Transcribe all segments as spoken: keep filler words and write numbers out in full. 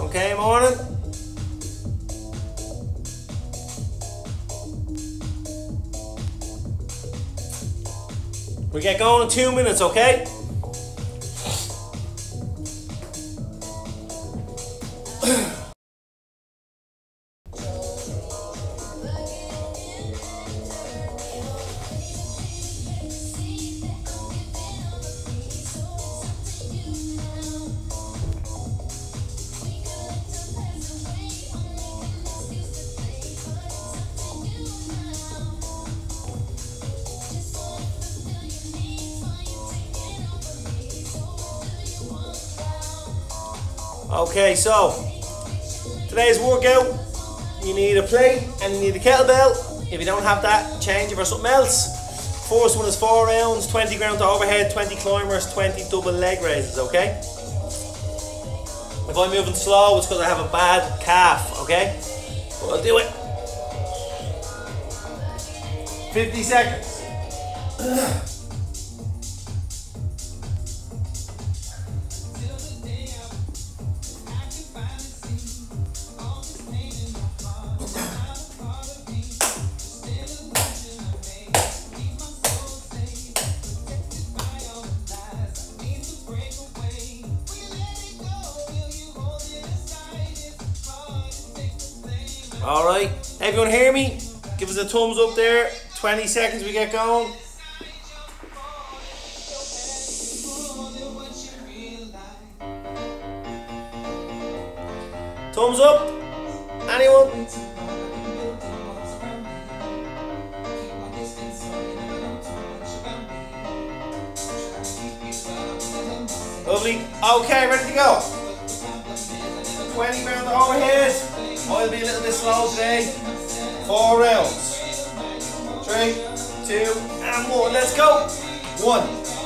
Okay, morning. We get going in two minutes, okay? Okay, so today's workout, you need a plate and you need a kettlebell. If you don't have that, change it for something else. First one is four rounds, twenty ground to overhead, twenty climbers, twenty double leg raises, okay? If I'm moving slow, it's because I have a bad calf, okay? But I'll do it. fifty seconds. Alright, everyone hear me? Give us a thumbs up there. twenty seconds we get going. Thumbs up. Anyone? Lovely. Okay, ready to go. twenty round the overhead. I'll be a little bit slow today. Four rounds. Three, two, and one. Let's go. One,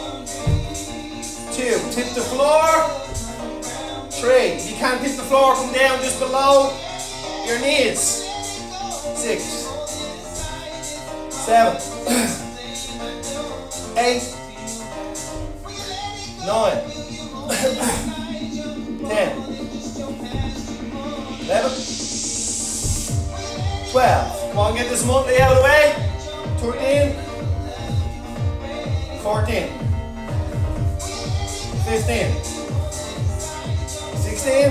two. Tip the floor. Three. If you can't tip the floor, come down just below your knees. Six, seven, eight, nine, ten, eleven. twelve. Come on, get this monthly out of the way. thirteen. fourteen. fifteen. sixteen.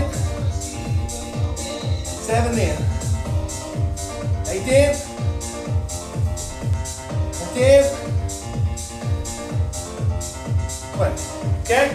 seventeen. eighteen. nineteen. twenty. Okay?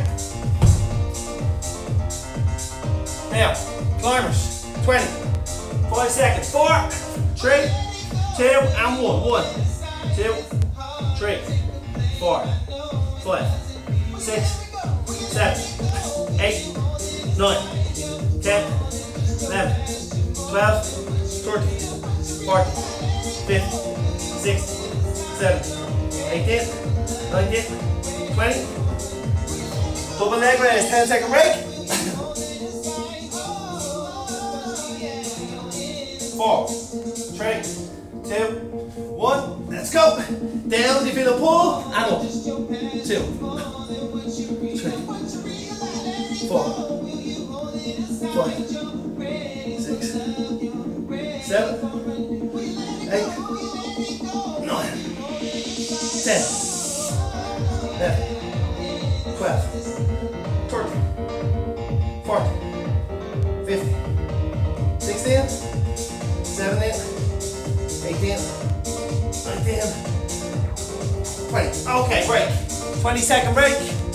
Now, climbers. twenty. Five seconds. Four. Three, two, and one. One, two, three, four, five, six, seven, eight, nine, ten, eleven, twelve, thirteen, fourteen, fifteen, sixteen, seventeen, eighteen, nineteen, twenty. Double leg raise, ten second break. Four. Three, two, one, let's go. Down, you feel a pull, and up. Two, three, four, five, six, seven, eight, nine, ten, eleven, twelve, thirteen, fourteen, fifteen, sixteen, seventeen, eighteen, nineteen, twenty. Okay, break. twenty second break.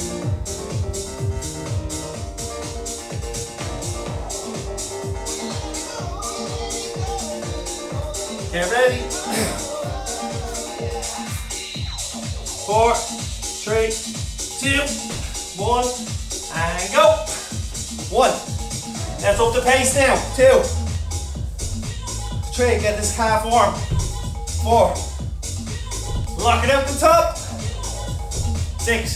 Get ready. Four, three, two, one, and go. One. Let's up the pace now. Two. Three, get this calf warm. Four. Lock it out the top. Six.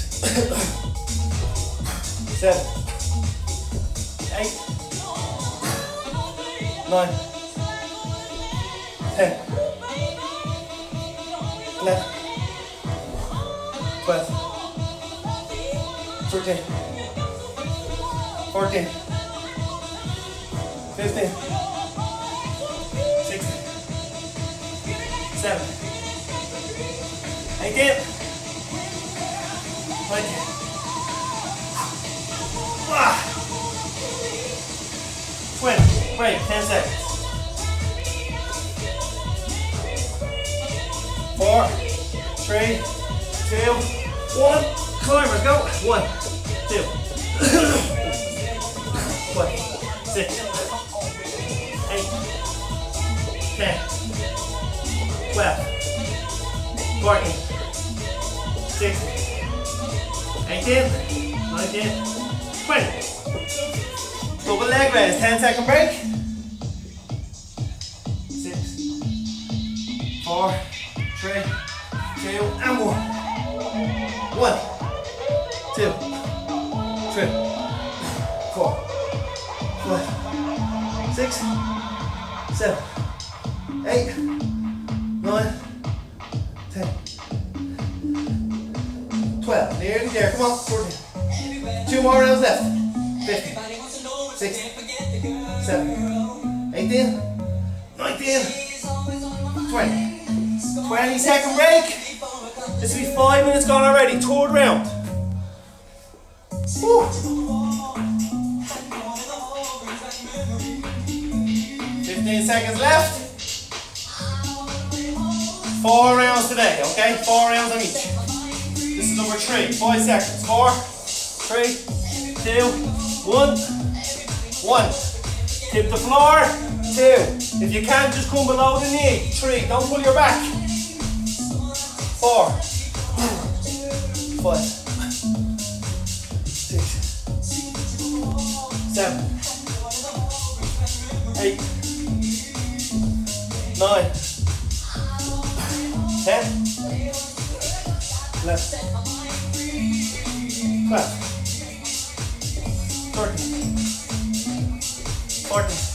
Seven. Eight. Nine. Ten. Eleven. Twelve. Thirteen. Fourteen. fifteen, sixteen, seventeen, eighteen, nineteen. Ah. twenty, break, ten seconds. Four, three, two, one. Climbers, go. One, two, one, six, eight, ten, twelve, fourteen, sixteen, eighteen, nineteen, twenty. Double leg raise, ten second break. Six, four, three, two, and one. One, two, three, four, five, six, seven, eight, nine, ten, twelve. Nearly there. Come on, fourteen. Two more rounds left. fifteen, sixteen, seventeen, eighteen, nineteen, twenty. twenty second break. This will be five minutes gone already. Third round. Woo. fifteen seconds left. Four rounds today, okay? Four rounds on each. This is number three. Five seconds. Four, three, two, one, one. Tip the floor. Two. If you can't, just come below the knee. Three. Don't pull your back. Four. Five. Six. Seven. Eight. Nine. Ten. Eleven. Twelve. Thirteen. Fourteen.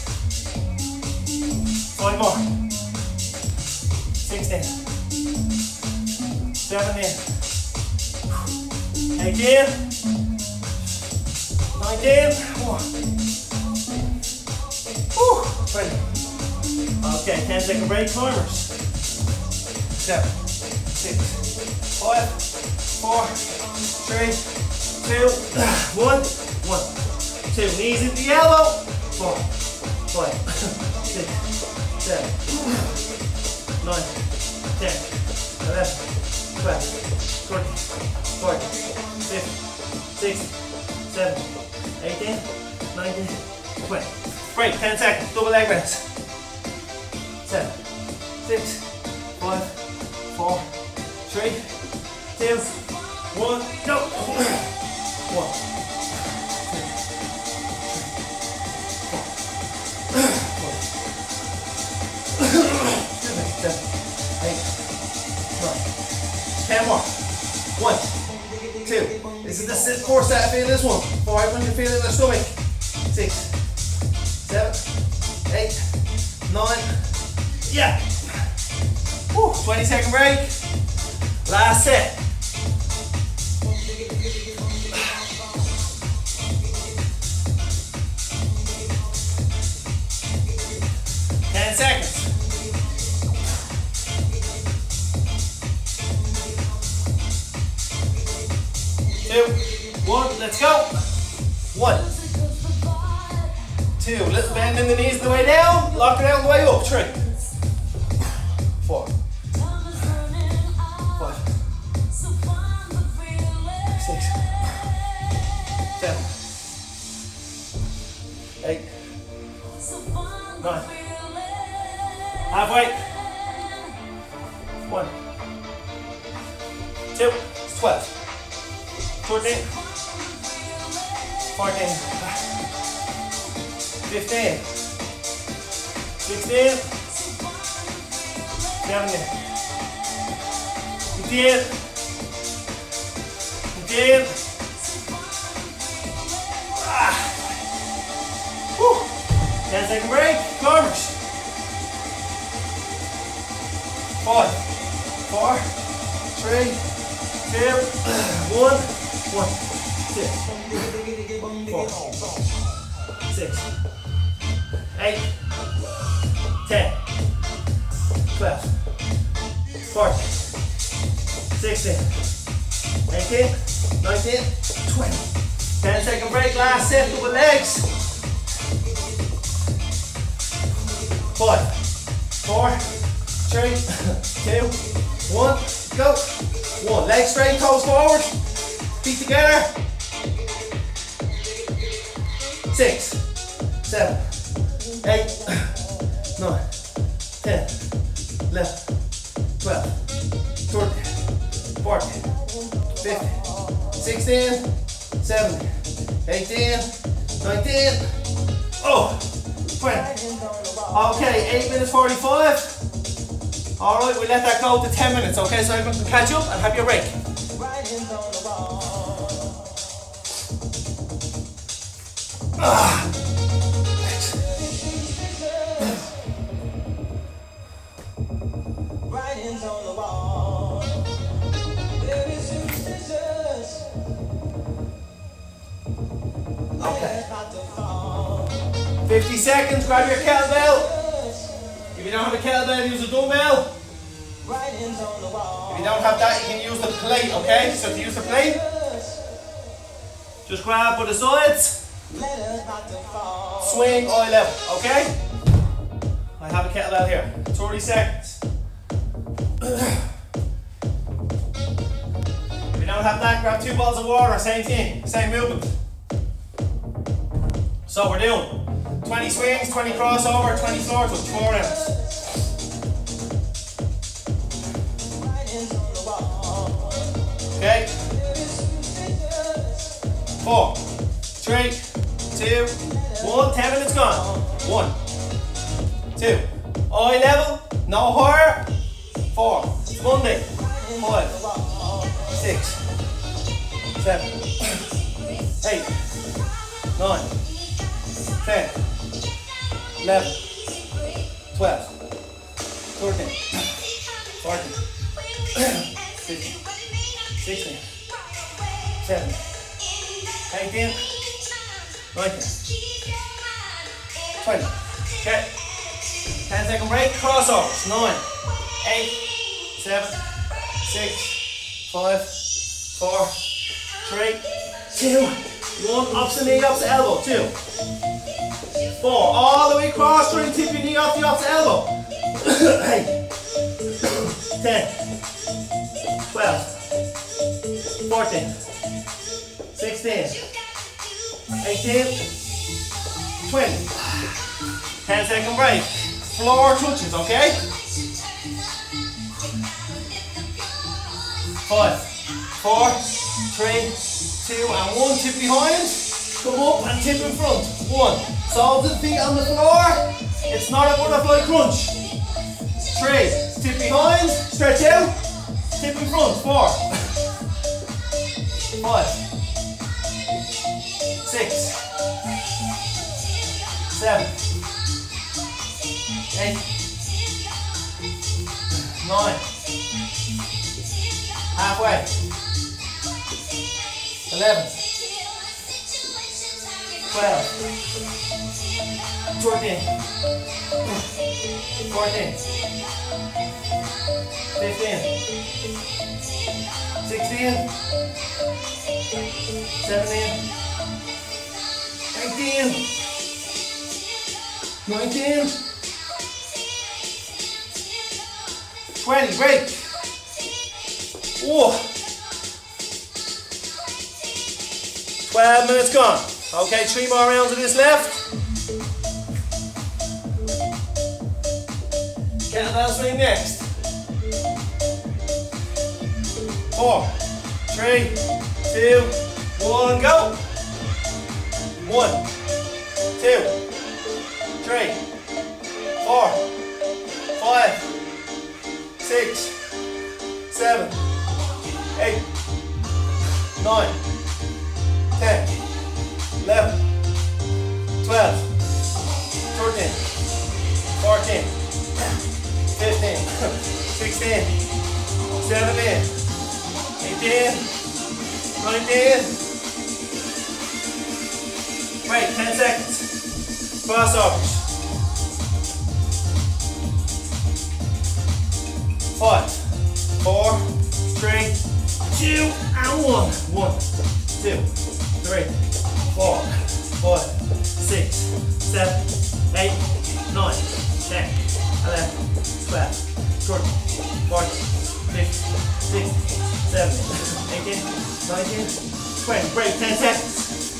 Five more. Sixteen. Seventeen. Eighteen. Nineteen. One. Whew. Twenty. Okay, ten second break, climbers. Seven, six, five, four, three, two, one, one, two. Knees at the elbow. Four, five, six, seven, nine, ten, eleven, twelve, thirteen, fourteen, fifteen, sixteen, seventeen, eighteen, nineteen, twenty. Break, ten seconds, double leg raise. Seven, six, five, four, three, two, one, go. One, seven, eight, nine, ten more. One, two. This is the sit four set. Feel this one. Five when you feel it in the stomach. Six, seven, eight, nine. Yeah. Woo. twenty second break. Last set. ten seconds. Two, one, let's go. One, two, little bend in the knees on the way down, lock it out on the way up. Three, four, five, six, seven, eight, nine, halfway. One, two, it's twelve. fourteen, fourteen, fifteen, sixteen, seventeen, eighteen, eighteen. Ah. Woo. ten second break, climbers. Five, four, three, two, one. One, two, four, six, eight, ten, twelve, fourteen, sixteen, eighteen, nineteen, twenty. ten second break, last set, double legs. Five, four, three, two, one, go. One, legs straight, toes forward, feet together. Six, seven, eight, nine, ten, eleven, twelve, thirteen, fourteen, fifteen, sixteen, seventeen, eighteen, nineteen, oh, twenty. Okay, eight minutes forty-five. Alright, we'll let that go to ten minutes, okay? So everyone can catch up and have your break. Ah. Okay. fifty seconds, grab your kettlebell. If you don't have a kettlebell, use a dumbbell. If you don't have that, you can use the plate, okay? So to use the plate, just grab by the sides, swing eye level, okay? I have a kettlebell here, thirty seconds. If you don't have that, grab two bottles of water, same thing, same movement. So we're doing twenty swings, twenty crossover, twenty floor touch, four rounds. Okay. Four, three, two, one. Ten minutes gone. One, two. Eye level, no higher. Four. It's Monday. Five, six, seven, eight, nine, ten, eleven, twelve, thirteen, fourteen, fifteen. sixteen, seventeen, eighteen, nineteen, twenty. Okay. ten second break, crossovers. nine, eight, seven, six, five, four, three, two, one. Opposite knee, opposite elbow. two, four. All the way across, try and tip your knee off the opposite elbow. eight, ten, twelve. fourteen, sixteen, eighteen, twenty. ten second break. Floor touches, okay? Five, four, three, two, and one. Tip behind. Come up and tip in front. One. Solve the feet on the floor. It's not a butterfly crunch. Three. Tip behind. Stretch out. Tip in front. Four. Five, six, seven, eight, nine, halfway, eleven, twelve, thirteen, fourteen, fifteen, sixteen, seventeen, eighteen, nineteen, twenty, break. Whoa. twelve minutes gone. Okay, three more rounds of this left. Kettlebell swing next. Four, three, two, one, go. One, two, three, four, five, six, seven, eight, nine, ten, eleven, twelve, thirteen, fourteen, fifteen, sixteen, seventeen, eighteen, nineteen. Wait, ten seconds. Crossovers. five, four, three, two, and one. One, two, three, four, five, six, seven, eight, nine, ten, eleven, twelve, thirteen, fourteen, fifteen, sixteen, seventeen, eighteen, nineteen, twenty. Break, ten seconds.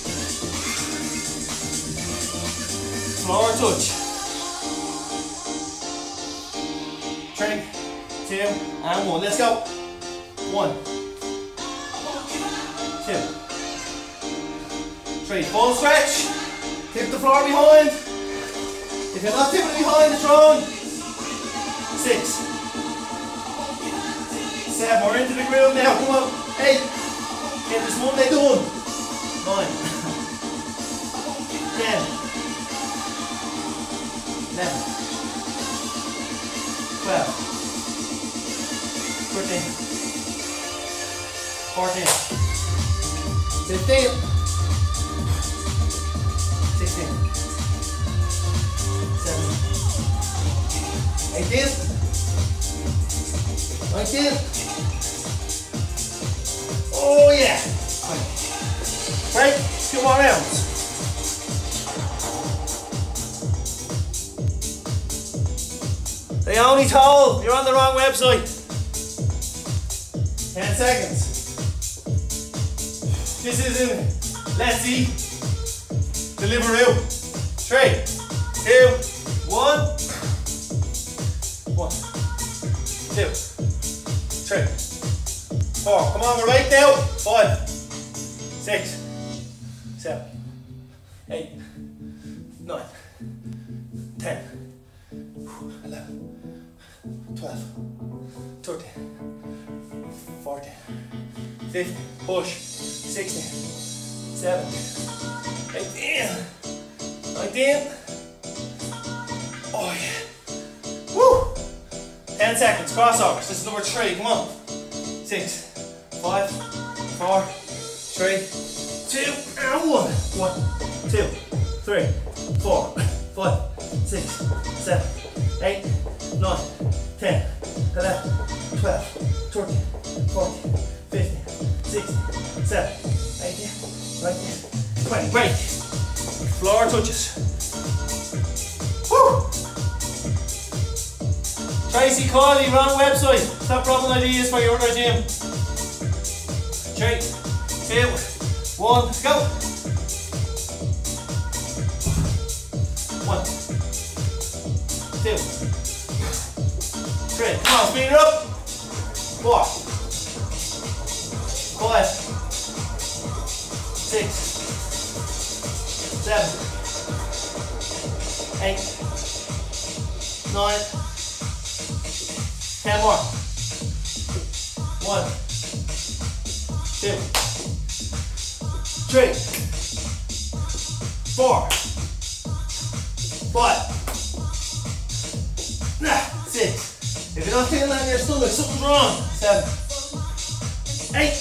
Floor touch. Three, two, and one. Let's go. One, two, three. Full stretch. Tip the floor behind. If you're not tipping it behind, it's wrong. Six, seven. We're into the groove now. Come on. Eight. Get this Monday done. Nine. Ten. Eleven. Twelve. Thirteen. Fourteen. Fifteen. Sixteen. Seventeen. Eighteen. Nineteen. Oh yeah. Right, two more rounds. They only told you're on the wrong website. Ten seconds. This isn't Let's Eat. Deliveroo. Three, two, one. One, two, three, four. Come on, we're right now. Five, six, seven, eight, nine, ten, eleven, twelve, thirteen, fourteen, fifteen, push, sixteen, seventeen, eighteen, nineteen. Oh yeah. Woo! ten seconds, crossovers. This is number three. Come on. Six, five, four, three, two, and one. One, two, three, four, five, six, seven, eight, nine, ten, eleven, twelve, thirteen, fourteen, fifteen, sixteen, seventeen, eighteen, nineteen, twenty. Break. Floor touches. Woo! Tracy Corley, wrong website. Stop robbing ideas for your other gym. Three, two, one, let's go. One, two, three. Come on, speed it up. Four, five, six, seven, eight, nine, ten more. One, two, three, four, five, six. If you're not feeling that in your stomach, something's wrong. Seven, eight,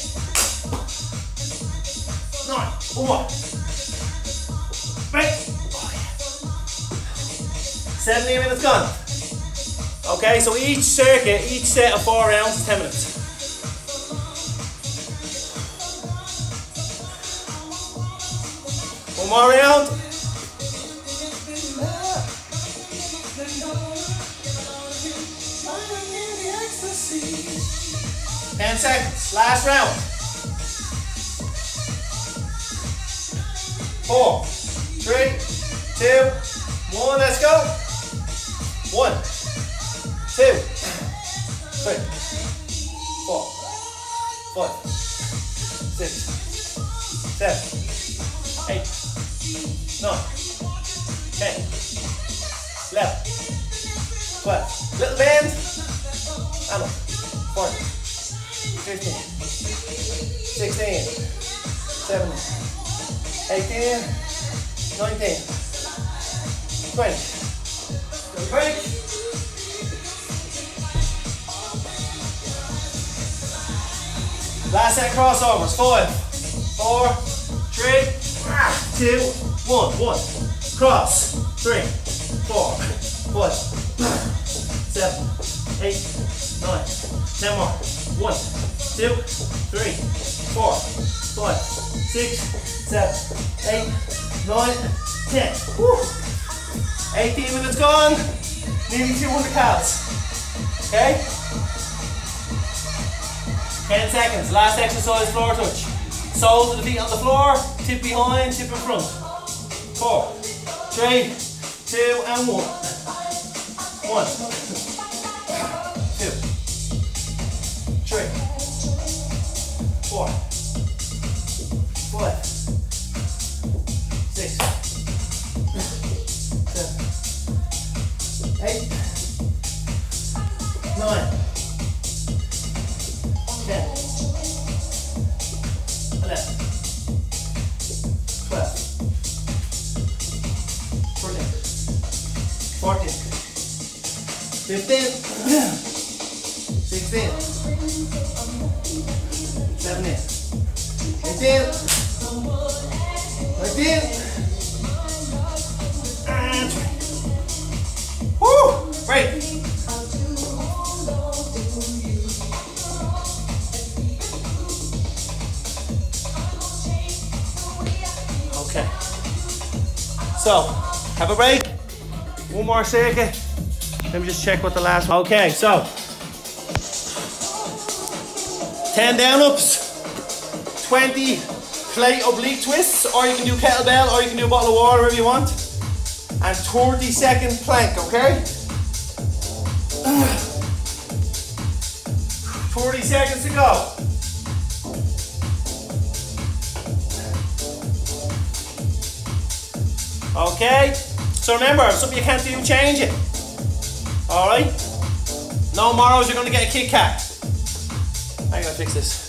nine, one. Break. Oh, yeah. seventeen minutes gone. Okay, so each circuit, each set of four rounds is ten minutes. One more round. ten seconds, last round. Four, three, two, one, let's go. One, two, three, four, five, six, seven, eight, nine, ten, eleven, twelve. Little bend. And up. fourteen, fifteen, sixteen, seventeen, eighteen, nineteen, twenty. Good break. Last set crossovers. Five, four, three, two, one. One. Cross. Three, four, five, seven, eight, nine, ten more. One, two, three, four, five, six, seven, eight, nine, ten. Woo. eighteen minutes gone. Nearly two hundred calories. Okay? ten seconds. Last exercise, floor touch. Soles of the feet on the floor, tip behind, tip in front. Four, three, two, and one. One, two, three, four, five, six, seven, eight, nine, ten, eleven, twelve, thirteen, fourteen, fifteen, sixteen, seventeen, eighteen, nineteen, and twenty. Woo! Great. Okay. So, have a break. One more circuit. Let me just check what the last one. Okay, so ten down ups, twenty plate oblique twists, or you can do kettlebell, or you can do a bottle of water, whatever you want, and thirty second plank, okay? forty seconds to go. Okay, so remember, if something you can't do, change it. Alright? No morrows, you're going to get a Kit Kat. I'm going to fix this.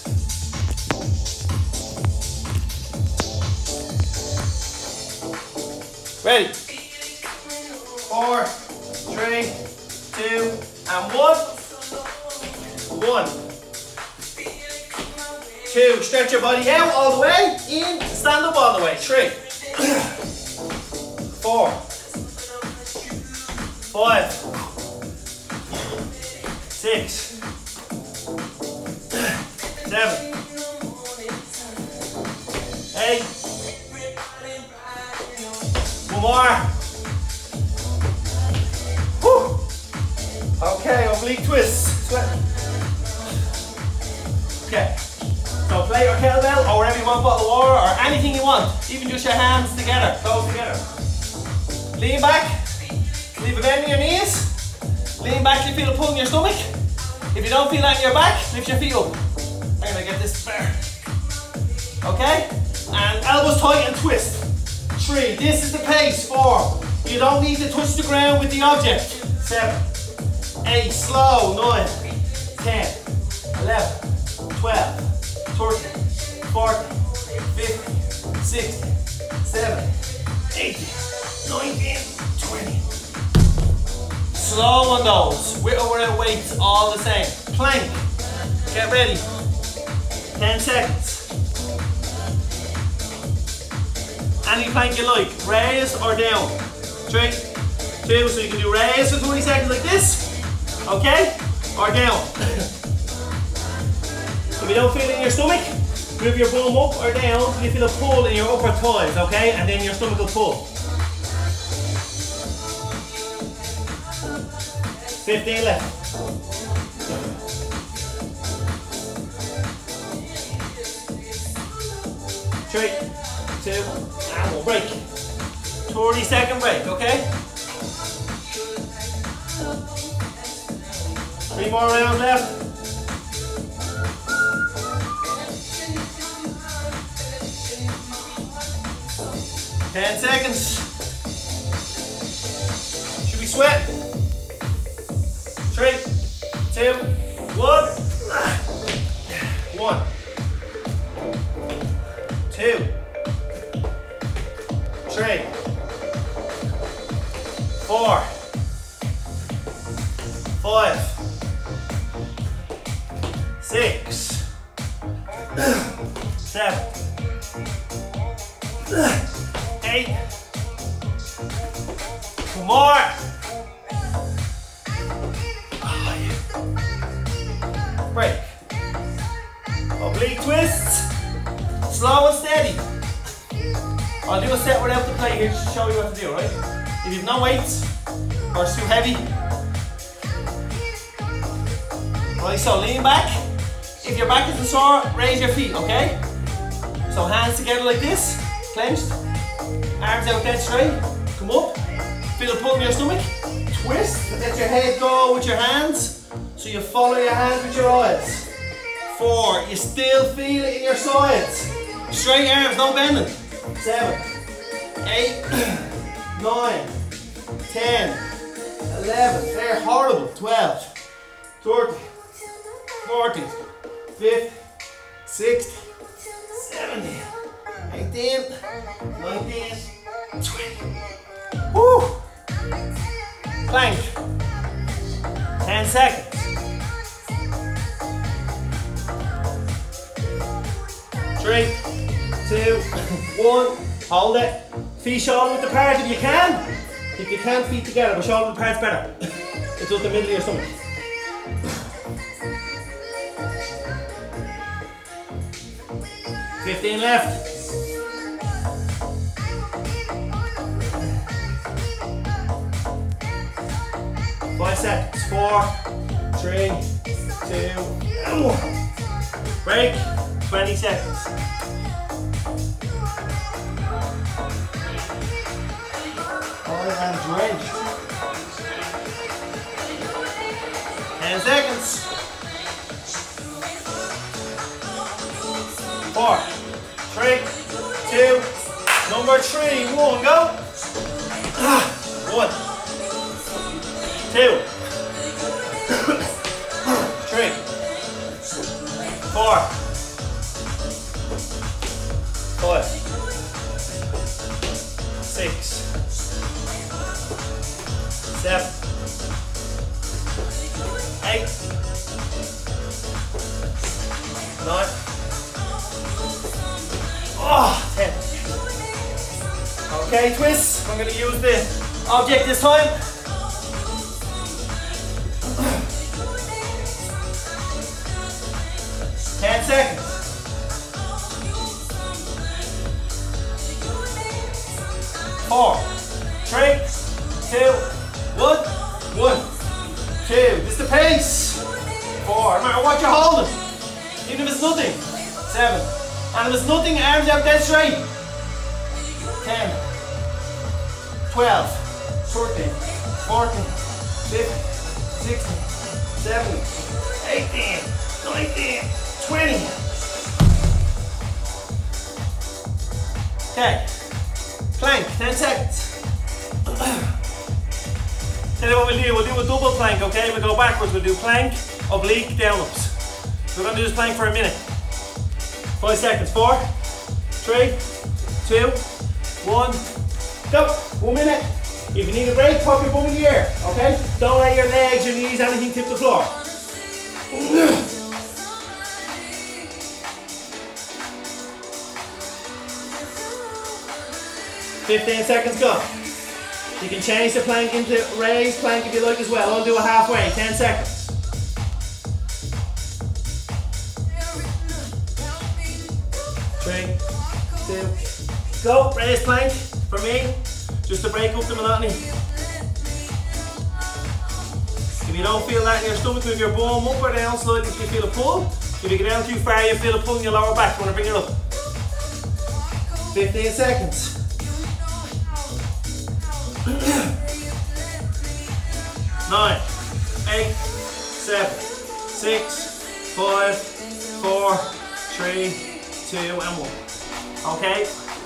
Ready? Four, three, two, and one. One. Two. Stretch your body out all the way. In. Stand up all the way. Three. Four. Five. Six. Seven. Eight. One more. Whew. Okay, oblique twists. Okay. So plate or kettlebell, or whatever you want, bottle of water, or anything you want. Even just your hands together, toes together. Lean back. Leave a bend in your knees. Lean back if you feel a pull in your stomach. If you don't feel that in your back, lift your feet up. I'm gonna get this there. Okay? And elbows tight and twist. Three. This is the pace. Four. You don't need to touch the ground with the object. Seven. Eight. Slow. Nine. Ten. Eleven. Twelve. Thirteen. Fourteen. Fifteen. Sixteen. Seventeen. Eighteen. Nineteen. Twenty. Slow on those. With or without weights, all the same. Plank. Get ready. ten seconds. Any plank you like. Raise or down. Three, two, so you can do raise for twenty seconds like this. Okay? Or down. If you don't feel it in your stomach, move your bum up or down until you feel a pull in your upper thighs, okay? And then your stomach will pull. fifteen left. Three, two, and we'll break. thirty second break, okay? Three more rounds left. ten seconds. Should we sweat? Three, two, one. One. Two. Three. Four. Five. Six. Seven. Eight. Two more. Oblique twists. Slow and steady. I'll do a set without the plate here just to show you what to do, right? If you've no weights or it's too heavy. Right, so lean back. If your back isn't sore, raise your feet, okay? So hands together like this, clenched. Arms out dead straight. Come up. Feel a pull in your stomach. Twist. Let your head go with your hands. So you follow your hands with your eyes. Four. You still feel it in your sides. Straight arms, no bending. Seven. Eight. Nine. Ten. Eleven. They're horrible. Twelve. Thirteen. Fourteen. Fifteen. Sixteen. Seventeen. Eighteen. Nineteen. Twenty. Woo! Plank. Ten seconds. Three, two, one. Hold it. Feet shoulder width apart if you can. If you can't, feet together, but shoulder width apart's better. It does the middle of your stomach. Fifteen left. Five seconds. Four, three, two, and one. Break. Twenty seconds. I am drenched. Ten seconds. Four, three, two, number three, one, go. One, two, three, four, five, six, seven, eight, nine, oh, ten. Okay, twist. I'm going to use the object this time. Ten seconds. Four, three, two, one, one, two. This is the pace. Four. No matter what you're holding, even if it's nothing. Seven. And if it's nothing, arms out dead straight. Ten, twelve, thirteen, fourteen, fifteen, sixteen, seventeen, eighteen, nineteen, twenty. Okay. Plank, ten seconds. Tell you what we'll do, we'll do a double plank, okay? We'll go backwards, we'll do plank, oblique, down ups. So we're going to do this plank for a minute. Five seconds, four, three, two, one, go. One minute. If you need a break, pop your bum in the air, okay? Don't let your legs, your knees, anything tip the floor. Fifteen seconds gone. You can change the plank into raised plank if you like as well. I'll do a halfway, ten seconds. Three, two, go. Raised plank for me, just to break up the monotony. If you don't feel that in your stomach, move your bum up or down slightly if you feel a pull. If you go down too far, you feel a pull in your lower back. You want to bring it up. Fifteen seconds. Nine, eight, seven, six, five, four, three, two, and one. Okay?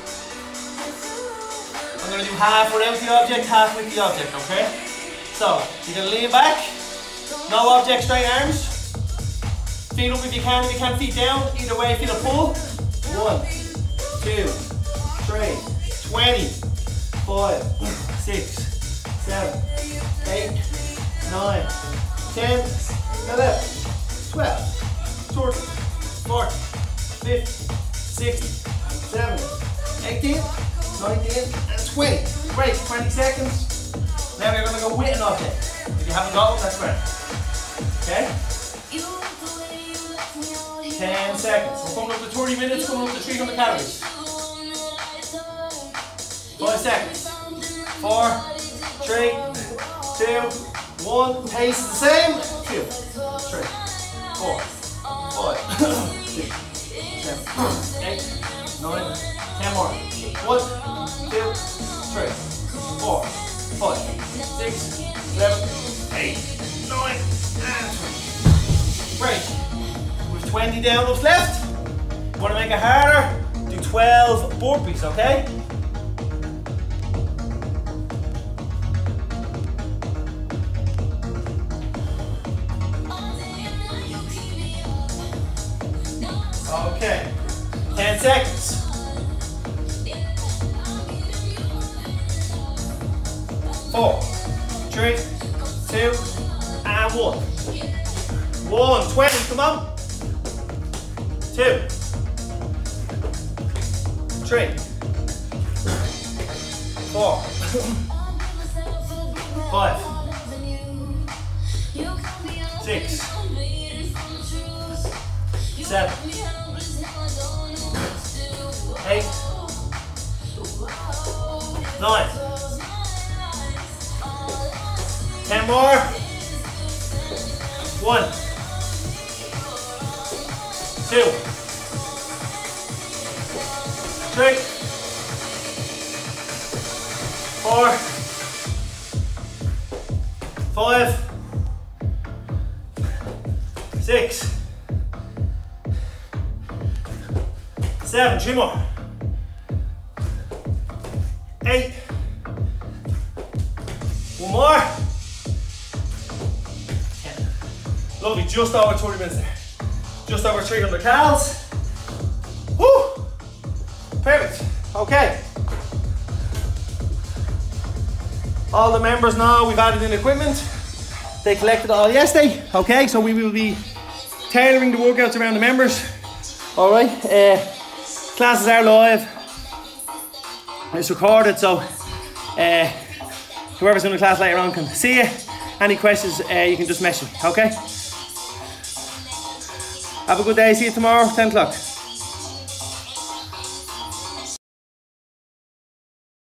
I'm going to do half without the object, half with the object, okay? So, you're going to lean back, no object, straight arms. Feet up if you can, if you can, feet down. Either way, feel a pull. One, two, three, twenty, five, six, seven, eight, nine, ten, eleven, twelve, thirteen, fourteen, fifteen, sixteen, seventeen, eighteen, nineteen, and twenty. Great, twenty seconds. Now we're going to go with an object. If you haven't got one, that's great. Okay? ten seconds. We're coming up to thirty minutes, coming up to three hundred calories. five seconds. four, three, two, one. Pace is the same. two, three, four, five, six, seven, eight, nine, ten more. one, two, three, four, five, six, seven, eight, nine, and twenty. Great. With twenty downlifts left. Want to make it harder? Do twelve burpees, okay? Okay. ten seconds. Four, three, two, and one. One, twenty, come on. Two, three, four, five, six, seven, eight, nine, ten more. One, two, three, four, five, six, seven, three more, eight, one more, ten. Lovely, just over thirty minutes there. Just over three hundred calories. Woo! Perfect. Okay. All the members know we've added in equipment. They collected it all yesterday. Okay, so we will be tailoring the workouts around the members. All right. Uh, classes are live. It's recorded, so uh, whoever's in the class later on can see you. Any questions, uh, you can just message me. Okay. Have a good day. See you tomorrow, ten o'clock.